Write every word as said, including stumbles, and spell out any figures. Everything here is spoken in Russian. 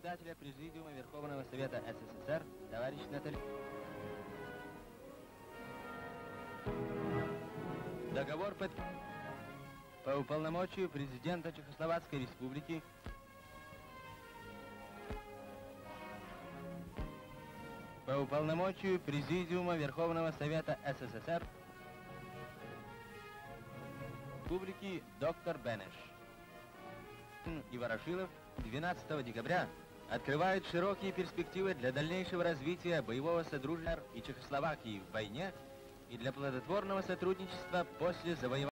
председателя Президиума Верховного Совета СССР, товарищ Наталья. Договор под... по уполномочию президента Чехословацкой Республики по уполномочию Президиума Верховного Совета СССР Республики доктор Бенеш и Ворошилов двенадцатого декабря открывают широкие перспективы для дальнейшего развития боевого содружества и Чехословакии в войне и для плодотворного сотрудничества после завоевания.